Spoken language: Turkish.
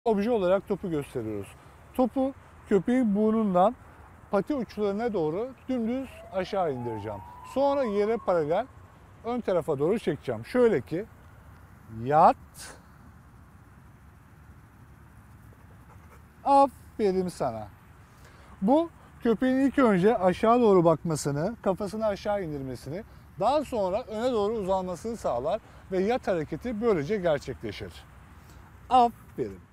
obje olarak topu gösteriyoruz. Topu köpeğin burnundan pati uçlarına doğru dümdüz aşağı indireceğim. Sonra yere paralel ön tarafa doğru çekeceğim. Şöyle ki yat. Aferin sana. Bu köpeğin ilk önce aşağı doğru bakmasını, kafasını aşağı indirmesini, daha sonra öne doğru uzanmasını sağlar ve yat hareketi böylece gerçekleşir. Aferin.